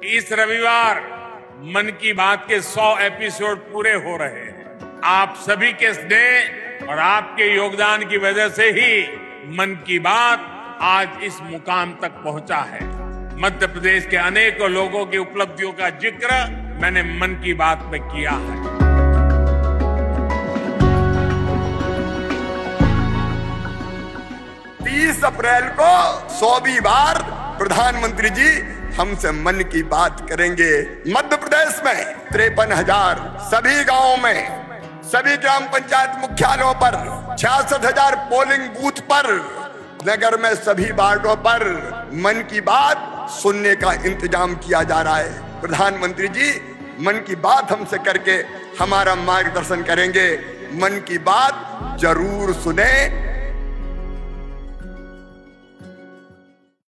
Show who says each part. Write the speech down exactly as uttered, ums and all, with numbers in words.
Speaker 1: इस रविवार मन की बात के सौ एपिसोड पूरे हो रहे हैं। आप सभी के स्नेह और आपके योगदान की वजह से ही मन की बात आज इस मुकाम तक पहुंचा है। मध्य प्रदेश के अनेकों लोगों की उपलब्धियों का जिक्र मैंने मन की बात में किया है।
Speaker 2: तीस अप्रैल को सौवीं बार प्रधानमंत्री जी हमसे मन की बात करेंगे। मध्य प्रदेश में तिरपन हजार सभी गांवों में, सभी ग्राम पंचायत मुख्यालयों पर, छियासठ हजार पोलिंग बूथ पर, नगर में सभी वार्डों पर मन की बात सुनने का इंतजाम किया जा रहा है। प्रधानमंत्री जी मन की बात हमसे करके हमारा मार्गदर्शन करेंगे। मन की बात जरूर सुने,